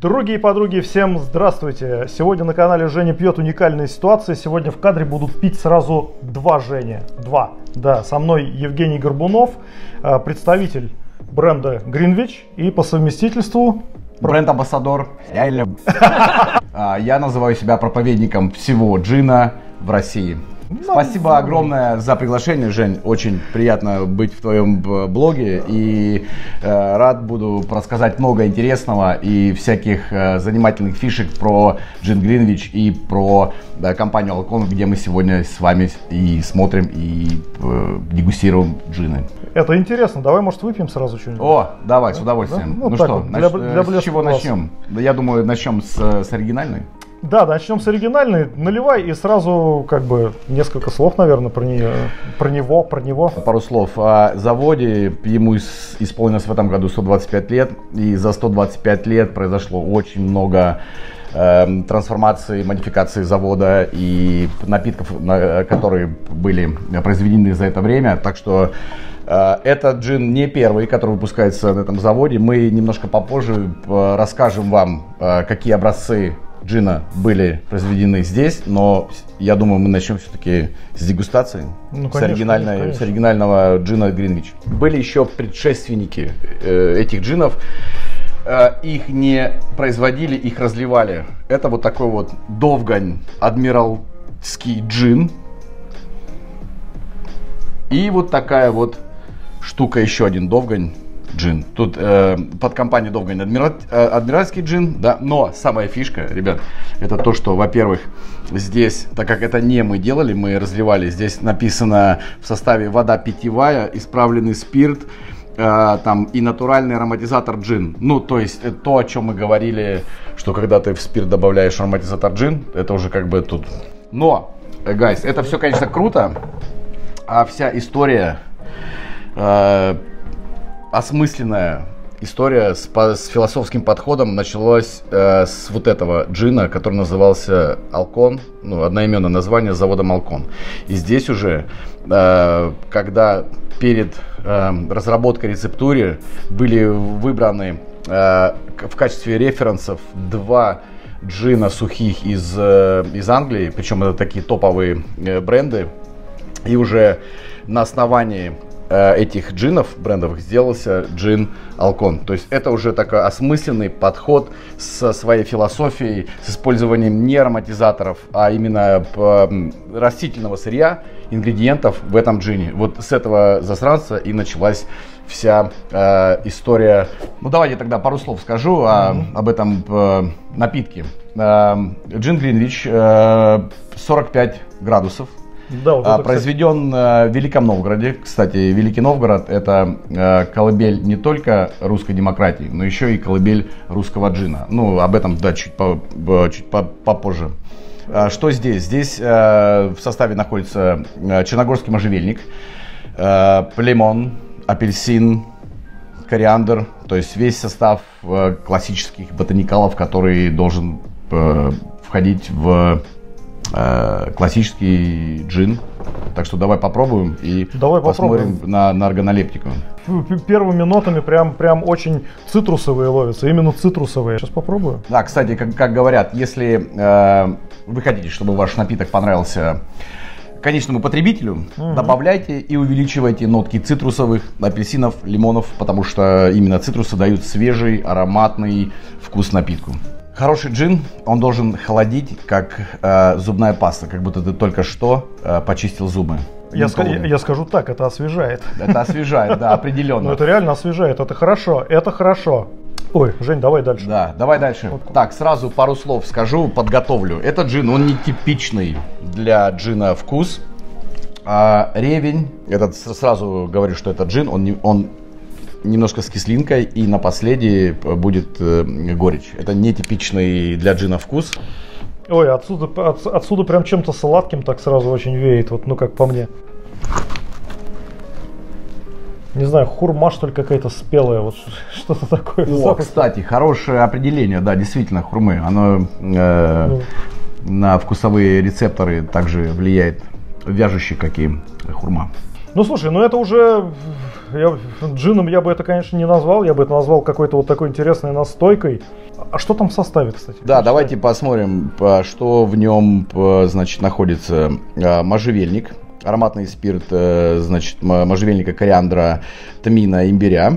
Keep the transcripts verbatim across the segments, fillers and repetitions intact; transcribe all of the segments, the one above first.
Другие подруги, всем здравствуйте! Сегодня на канале Женя пьет уникальные ситуации. Сегодня в кадре будут пить сразу два Женя. Два. Да, со мной Евгений Горбунов, представитель бренда Greenwich и по совместительству... Бренд-амбассадор. Реально. Я называю себя проповедником всего джина в России. Спасибо огромное за приглашение, Жень. Очень приятно быть в твоем блоге. И э, рад буду рассказать много интересного и всяких э, занимательных фишек про джин Greenwich и про да, компанию Alcon, где мы сегодня с вами и смотрим, и э, дегустируем джины. Это интересно. Давай, может, выпьем сразу что-нибудь? О, давай, с удовольствием. Да? Ну, ну что, вот, для, нач... для с чего начнем? Да, я думаю, начнем с, с оригинальной. Да, начнем с оригинальной. Наливай и сразу как бы несколько слов, наверное, про нее, про него, про него. Пару слов о заводе. Ему исполнилось в этом году сто двадцать пять лет, и за сто двадцать пять лет произошло очень много э, трансформаций, модификаций завода и напитков, которые были произведены за это время. Так что э, этот джин не первый, который выпускается на этом заводе. Мы немножко попозже э, расскажем вам, э, какие образцы джина были произведены здесь, но я думаю, мы начнем все-таки с дегустации, ну, конечно, с, оригинальной, конечно. с оригинального джина Greenwich. Были еще предшественники э, этих джинов, э, их не производили, их разливали. Это вот такой вот Довгань адмиралский джин. И вот такая вот штука, еще один Довгань джин. Тут э, под компанией Довгань адмираль, э, адмиральский джин, да, но самая фишка, ребят, это то, что, во-первых, здесь, так как это не мы делали, мы разливали, здесь написано в составе вода питьевая, исправленный спирт, э, там и натуральный ароматизатор джин. Ну, то есть э, то, о чем мы говорили, что когда ты в спирт добавляешь ароматизатор джин, это уже как бы тут. Но, гайс, это все, конечно, круто, а вся история... Э, осмысленная история с, по, с философским подходом началась э, с вот этого джина, который назывался Alcon, ну, одноименное название с заводом Alcon. И здесь уже, э, когда перед э, разработкой рецептуры были выбраны э, в качестве референсов два джина сухих из, э, из Англии, причем это такие топовые э, бренды, и уже на основании этих джинов брендовых сделался джин Alcon. То есть это уже такой осмысленный подход со своей философией, с использованием не ароматизаторов, а именно растительного сырья, ингредиентов в этом джине. Вот с этого засранца и началась вся э, история. Ну давайте тогда пару слов скажу о, mm-hmm. об этом э, напитке. Э, джин Greenwich э, сорок пять градусов. Да, вот это, произведен кстати... в Великом Новгороде. Кстати, Великий Новгород — это э, колыбель не только русской демократии, но еще и колыбель русского джина. Ну, об этом, да, чуть, по, чуть по, попозже. А, что здесь? Здесь э, в составе находится э, черногорский можжевельник, э, лимон, апельсин, кориандр. То есть весь состав э, классических ботаникалов, который должен э, входить в классический джин. Так что давай попробуем и давай посмотрим попробуем. На, на органолептику. Первыми нотами прям, прям очень цитрусовые ловятся, именно цитрусовые. Сейчас попробую. Да, кстати, как, как говорят, если э, вы хотите, чтобы ваш напиток понравился конечному потребителю, угу. добавляйте и увеличивайте нотки цитрусовых, апельсинов, лимонов, потому что именно цитрусы дают свежий, ароматный вкус напитку. Хороший джин, он должен холодить, как э, зубная паста, как будто ты только что э, почистил зубы. Я, ска- я, я скажу так, это освежает. Это освежает, да, определенно. Ну это реально освежает, это хорошо, это хорошо. Ой, Жень, давай дальше. Да, давай дальше. Вот. Так, сразу пару слов скажу, подготовлю. Этот джин, он не типичный для джина вкус. А ревень, этот сразу говорю, что это джин, он, не, он немножко с кислинкой, и на последней будет э, горечь. Это нетипичный для джина вкус. Ой, отсюда, от, отсюда прям чем-то сладким так сразу очень веет, вот, ну как по мне. Не знаю, хурма, что ли, какая-то спелая, вот что-то такое. О, запах. Кстати, хорошее определение, да, действительно, хурмы. Оно э, ну. на вкусовые рецепторы также влияет вяжущий, как и хурма. Ну слушай, ну это уже я, джином я бы это, конечно, не назвал, я бы это назвал какой-то вот такой интересной настойкой. А что там в составе, кстати? Да, Почитаю. Давайте посмотрим, что в нем, значит, находится. Можжевельник, ароматный спирт, значит, можжевельника, кориандра, тмина, имбиря.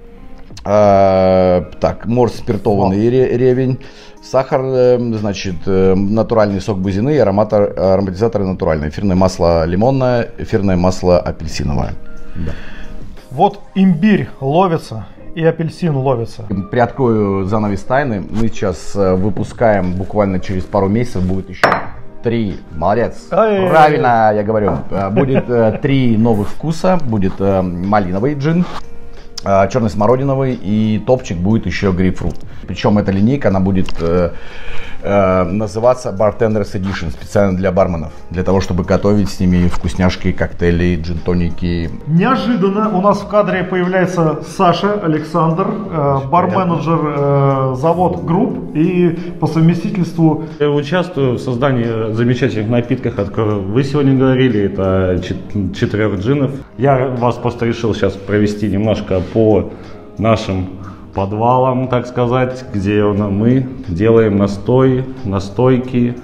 Так, морс спиртованный ревень. Сахар, значит, натуральный сок бузины и ароматор, ароматизаторы натуральные. Эфирное масло лимонное, эфирное масло апельсиновое. Да. Вот имбирь ловится и апельсин ловится. Приоткрою занавес тайны. Мы сейчас выпускаем буквально через пару месяцев, будет еще три. Молодец. Ай-яй-яй. Правильно я говорю. Будет три новых вкуса. Будет малиновый джин, черный смородиновый и топчик будет еще грейпфрут. Причем эта линейка, она будет э, э, называться Bartender's Edition, специально для барменов, для того, чтобы готовить с ними вкусняшки, коктейли, джин-тоники. Неожиданно у нас в кадре появляется Саша Александр, э, бар-менеджер э, завод Групп, и по совместительству... Я участвую в создании замечательных напитков, о которых вы сегодня говорили, это четырех джинов. Я вас просто решил сейчас провести немножко по нашим подвалам, так сказать, где мы делаем настой, настойки,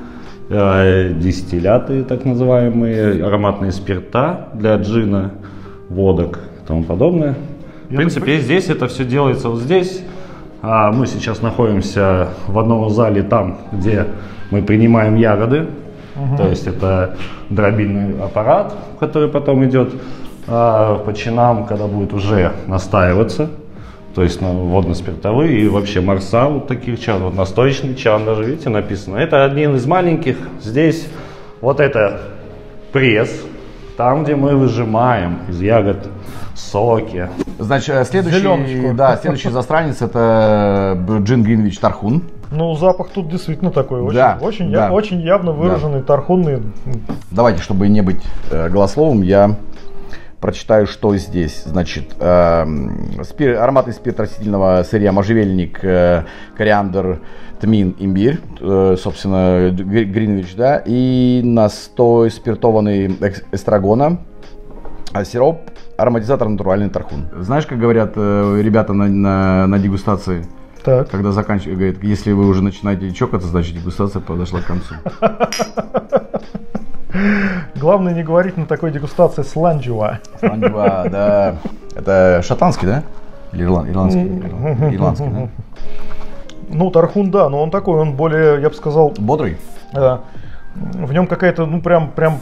э, дистилляты, так называемые, ароматные спирта для джина, водок и тому подобное. В принципе, здесь это все делается вот здесь. А мы сейчас находимся в одном зале, там, где мы принимаем ягоды. Угу. То есть это дробильный аппарат, который потом идет а, по чинам, когда будет уже настаиваться. То есть ну, водно-спиртовые и вообще марса вот таких чан, вот настоечный чан даже, видите, написано. Это один из маленьких. Здесь вот это пресс, там, где мы выжимаем из ягод соки. Значит, следующий, да, следующий застранец это джин Гринвич Тархун. Ну, запах тут действительно такой, очень, да, очень, да. Я, очень явно выраженный, да. Тархунный. Давайте, чтобы не быть э, голословым, я прочитаю, что здесь. Значит, э, спир, ароматный спирт растительного сырья, можжевельник, э, кориандр, тмин, имбирь, э, собственно, Гринвич, да, и настой спиртованный эстрагона, а сироп, ароматизатор натуральный тархун. Знаешь, как говорят э, ребята на, на, на дегустации? Так. Когда заканчивают, говорят, если вы уже начинаете чокаться, значит дегустация подошла к концу. Главное не говорить на такой дегустации сланджуа. Сланджуа, да. Это шотландский, да? Или ирландский? Ирландский, да? Ну, тархун, да, но он такой, он более, я бы сказал... Бодрый? Да. В нем какая-то, ну, прям, прям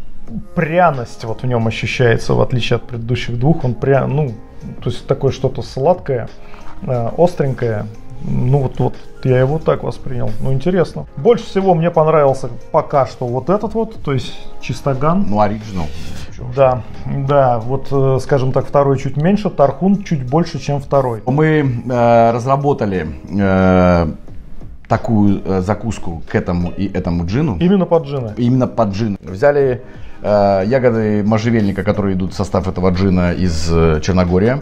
пряность вот в нем ощущается, в отличие от предыдущих двух. Он прям, ну, то есть такое что-то сладкое, остренькое. Ну вот, вот я его так воспринял. Ну интересно. Больше всего мне понравился пока что вот этот вот, то есть чистоган. Ну оригинал. Да, да, вот скажем так, второй чуть меньше, тархун чуть больше, чем второй. Мы э, разработали э, такую э, закуску к этому и этому джину. Именно под джина. Именно под джин. Взяли э, ягоды можжевельника, которые идут в состав этого джина из э, Черногории.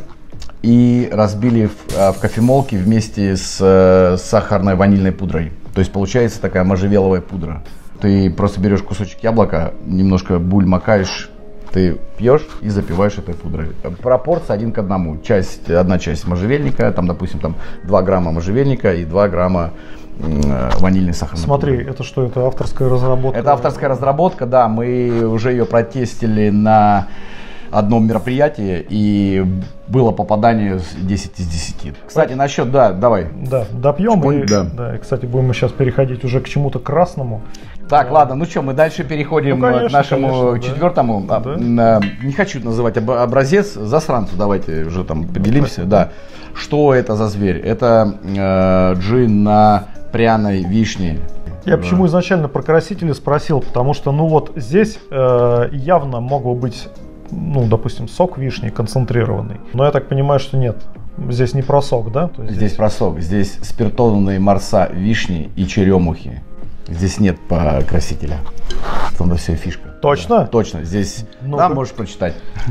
И разбили в, в кофемолке вместе с, с сахарной ванильной пудрой. То есть получается такая можжевеловая пудра. Ты просто берешь кусочек яблока, немножко буль макаешь, ты пьешь и запиваешь этой пудрой. Пропорция один к одному. Часть, одна часть можжевельника, там, допустим, там два грамма можжевельника и два грамма э, ванильной сахарной Смотри, пудры. Это что, это авторская разработка? Это авторская разработка, да. Мы уже ее протестили на одном мероприятии, и было попадание десять из десяти. Кстати, насчет, да, давай. Да, допьем, Шпонь, и, да. Да, и, кстати, будем мы сейчас переходить уже к чему-то красному. Так, да. Ладно, ну что, мы дальше переходим ну, конечно, к нашему конечно, четвертому. Да. Да. Не хочу называть образец, засранцу, давайте уже там поделимся. Да. Да. Что это за зверь? Это э, джин на пряной вишне. Я почему изначально про красители спросил, потому что, ну вот здесь э, явно могло быть, ну, допустим, сок вишни концентрированный. Но я так понимаю, что нет. Здесь не про сок, да? То есть здесь... здесь про сок. Здесь спиртованные марса вишни и черемухи. Здесь нет красителя. В том-то вся фишка. Точно? Да, точно. Здесь, ну, да, можешь прочитать.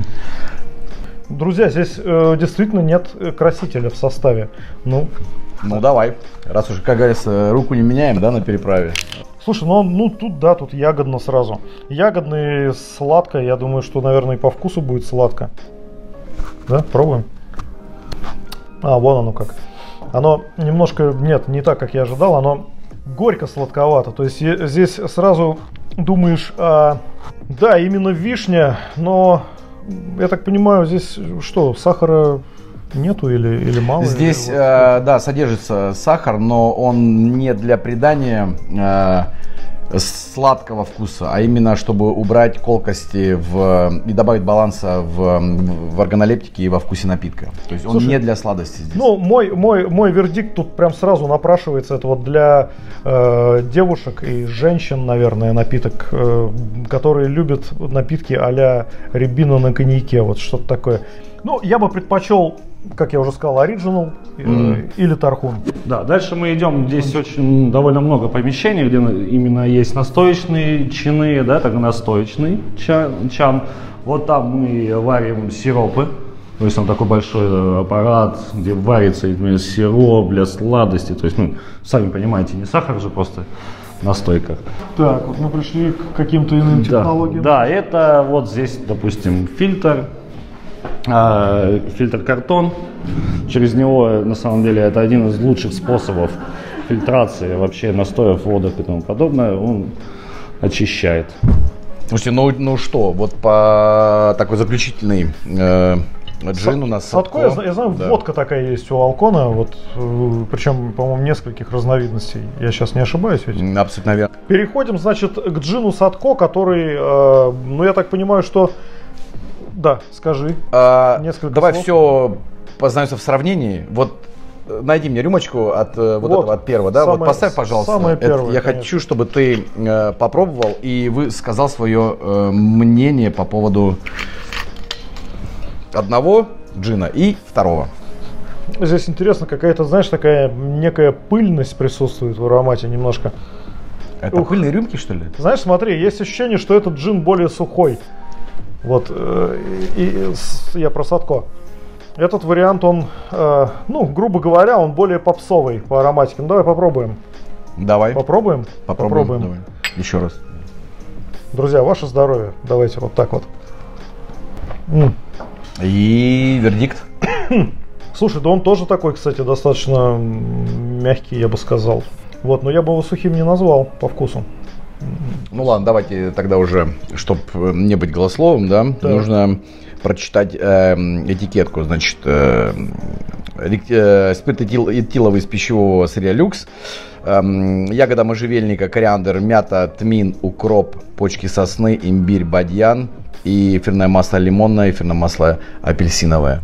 Друзья, здесь э, действительно нет красителя в составе. Ну, ну давай. Раз уж, как говорится, руку не меняем, да, на переправе. Слушай, ну, ну тут, да, тут ягодно сразу. Ягодный, сладко, я думаю, что, наверное, и по вкусу будет сладко. Да, пробуем. А, вон оно как. Оно немножко, нет, не так, как я ожидал, оно горько-сладковато. То есть здесь сразу думаешь, а, да, именно вишня, но, я так понимаю, здесь что, сахара нету или, или мало? Здесь, или, э, да, содержится сахар, но он не для придания э, сладкого вкуса, а именно чтобы убрать колкости в, и добавить баланса в, в органолептике и во вкусе напитка. То есть он Слушай, не для сладости здесь. Ну, мой, мой, мой вердикт тут прям сразу напрашивается. Это вот для э, девушек и женщин, наверное, напиток, э, которые любят напитки а-ля рябина на коньяке, вот что-то такое. Ну, я бы предпочел, как я уже сказал, оригинал mm. или тархун. Да, дальше мы идем. Здесь очень довольно много помещений, где именно есть настоечные чины, да, так настоечный чан, чан. Вот там мы варим сиропы. То есть там такой большой аппарат, где варится именно сироп для сладости. То есть, ну, сами понимаете, не сахар же, просто настойка. Так, вот мы пришли к каким-то иным технологиям. Да, да, это вот здесь, допустим, фильтр. Фильтр картон. Через него, на самом деле, это один из лучших способов фильтрации вообще настоев, водок и тому подобное. Он очищает. Слушайте, ну, ну что, вот по такой заключительный э, джин у нас Садко. Я, я знаю, да. Водка такая есть у Алкона, вот, причем, по-моему, нескольких разновидностей. Я сейчас не ошибаюсь ведь? Абсолютно верно. Переходим, значит, к джину Садко, который, э, ну, я так понимаю, что... Да, скажи. А, давай слов. Все познается в сравнении. Вот найди мне рюмочку от вот, вот этого, от первого, да? Самое, вот поставь, пожалуйста. Самое первое, я конечно. хочу, чтобы ты э, попробовал и вы сказал свое э, мнение по поводу одного джина и второго. Здесь интересно, какая-то, знаешь, такая некая пыльность присутствует в аромате немножко. Это Ух. пыльные рюмки, что ли? Знаешь, смотри, есть ощущение, что этот джин более сухой. Вот, э, и, и, я про Садко. Этот вариант, он, э, ну, грубо говоря, он более попсовый по ароматике. Ну, давай попробуем. Давай. Попробуем? Попробуем. Попробуем. Давай. Еще раз. Друзья, ваше здоровье. Давайте вот так вот. М. И вердикт? Слушай, да он тоже такой, кстати, достаточно мягкий, я бы сказал. Вот, но я бы его сухим не назвал по вкусу. Ну ладно, давайте тогда уже, чтобы не быть голословом, да, да. нужно прочитать э, этикетку. Значит, э, э, спирт этил, этиловый из пищевого сырья люкс, э, ягода можжевельника, кориандр, мята, тмин, укроп, почки сосны, имбирь, бадьян и эфирное масло лимонное, эфирное масло апельсиновое.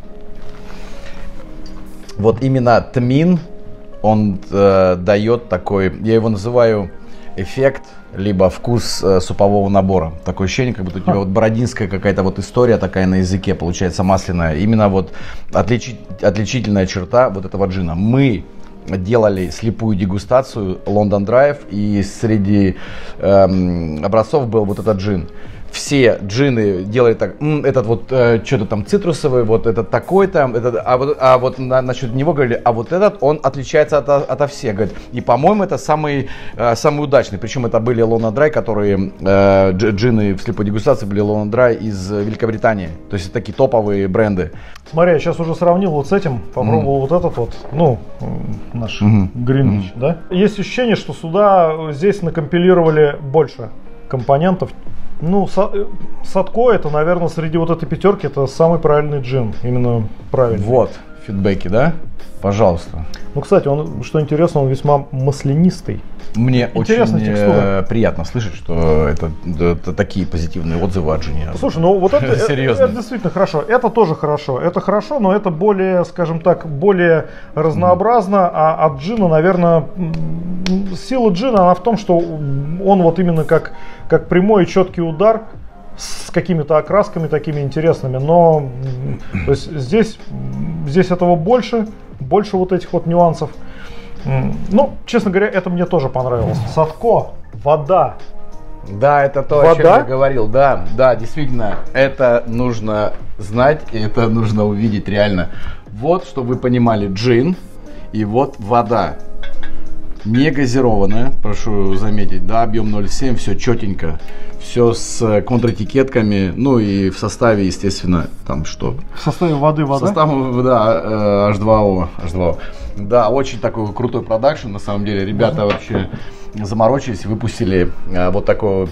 Вот именно тмин, он э, дает такой, я его называю эффект, либо вкус э, супового набора. Такое ощущение, как будто у тебя вот бородинская какая-то вот история такая на языке, получается масляная. Именно вот отличи, отличительная черта вот этого джина. Мы делали слепую дегустацию London Drive, и среди эм, образцов был вот этот джин. Все джины делали так, М, этот вот э, что-то там цитрусовый, вот этот такой-то, этот, а вот, а вот на, насчет него говорили, а вот этот, он отличается от, от, от всех, говорит. И, по-моему, это самый, э, самый удачный, причем это были London Dry, которые, э, джины в слепой дегустации были London Dry из Великобритании, то есть такие топовые бренды. Смотри, я сейчас уже сравнил вот с этим, попробовал mm. вот этот вот, ну, наш mm-hmm. Гринвич, mm-hmm. да. Есть ощущение, что сюда, здесь накомпилировали больше компонентов. Ну, Садко это, наверное, среди вот этой пятерки, это самый правильный джин, именно правильный. Вот, фидбэки, да? Пожалуйста. Ну, кстати, он, что интересно, он весьма маслянистый. Мне Интересная очень текстура. приятно слышать, что это, это такие позитивные отзывы от джина. Слушай, ну вот это, это, это действительно хорошо. Это тоже хорошо. Это хорошо, но это более, скажем так, более разнообразно. Mm. А от джина, наверное, сила джина, она в том, что он вот именно как, как прямой и четкий удар с какими-то окрасками такими интересными. Но то есть здесь, здесь этого больше, больше вот этих вот нюансов. Ну, честно говоря, это мне тоже понравилось. Садко, вода. Да, это то, вода? О чем я говорил. Да, да, действительно, это нужно знать, и это нужно увидеть реально. Вот, чтобы вы понимали, джин и вот вода. Не газированная, прошу заметить, да, объем ноль семь, все четенько, все с контратикетками, ну и в составе, естественно, там что? В составе воды вода? В составе, да, эйч два о, эйч два о. Да, очень такой крутой продакшн, на самом деле, ребята вообще заморочились, выпустили вот такого...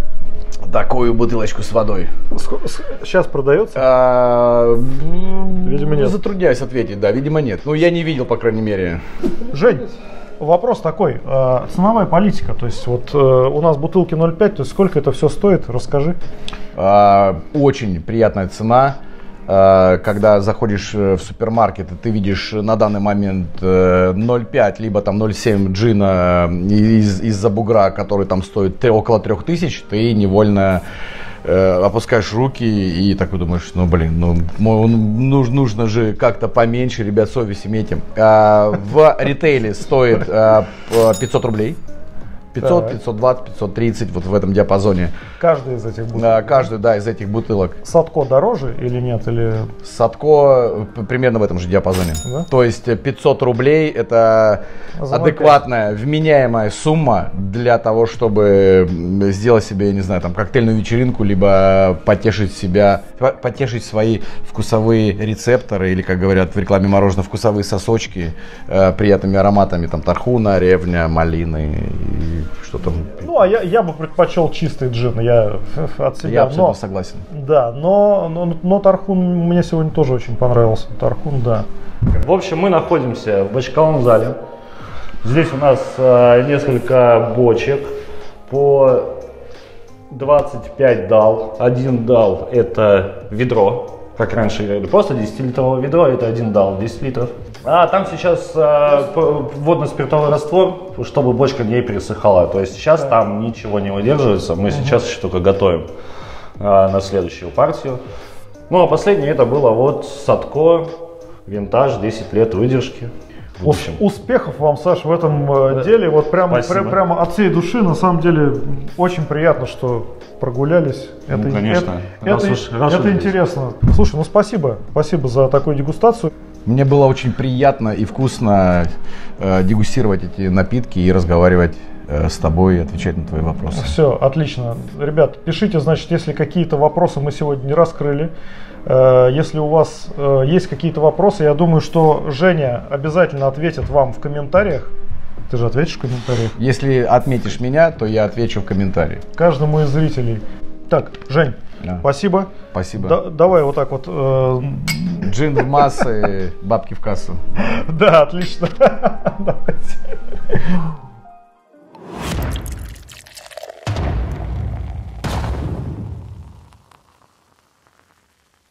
такую бутылочку с водой. Сейчас продается? А, видимо, нет. Затрудняюсь ответить, да, видимо, нет. Ну, я не видел, по крайней мере. Жень, вопрос такой. Э, ценовая политика. То есть, вот э, у нас бутылки ноль пять, то есть, сколько это все стоит? Расскажи. А, очень приятная цена. А, когда заходишь в супермаркет, ты видишь на данный момент ноль пять, либо там ноль семь джина из, из-за бугра, который там стоит около трех тысяч, ты невольно э, опускаешь руки и такой думаешь, ну блин, ну нужно, нужно же как-то поменьше, ребят, совесть имейте. А, в ритейле стоит а, пятьсот рублей. пятьсот, пятьсот двадцать, пятьсот тридцать, вот в этом диапазоне. Каждый из этих бутылок? Да, каждый, да, из этих бутылок. Садко дороже или нет? Или... Садко примерно в этом же диапазоне. Да? То есть пятьсот рублей это За адекватная, вменяемая сумма для того, чтобы сделать себе, я не знаю, там коктейльную вечеринку, либо потешить себя, потешить свои вкусовые рецепторы, или, как говорят в рекламе мороженого, вкусовые сосочки э, приятными ароматами, там тархуна, ревня, малины и что там. Ну, а я, я бы предпочел чистый джин, я от себя. Я абсолютно но, согласен. Да, но, но, но Тархун мне сегодня тоже очень понравился. Тархун, да. В общем, мы находимся в бочковом зале. Здесь у нас э, несколько бочек по двадцать пять дал. Один дал это ведро, как раньше говорили, просто десятилитровое ведро, это один дал, десять литров. А там сейчас э, водно-спиртовой раствор, чтобы бочка не пересыхала. То есть сейчас там ничего не удерживается. Мы сейчас еще только готовим э, на следующую партию. Ну а последнее это было вот Садко, винтаж, десять лет выдержки. В общем. Успехов вам, Саш, в этом э, деле. Вот прямо, прям, прямо от всей души. На самом деле очень приятно, что прогулялись. Ну, это, конечно. Это, Раз это, уж, раз это уж интересно. Слушай, ну спасибо. Спасибо за такую дегустацию. Мне было очень приятно и вкусно э, дегустировать эти напитки и разговаривать э, с тобой и отвечать на твои вопросы. Все, отлично. Ребят, пишите, значит, если какие-то вопросы мы сегодня не раскрыли. Э, если у вас э, есть какие-то вопросы, я думаю, что Женя обязательно ответит вам в комментариях. Ты же ответишь в комментариях? Если отметишь меня, то я отвечу в комментарии. Каждому из зрителей. Так, Жень, да. Спасибо. Спасибо. Да, давай вот так вот. Э... Джин в массы, бабки в кассу. Да, отлично. Давайте.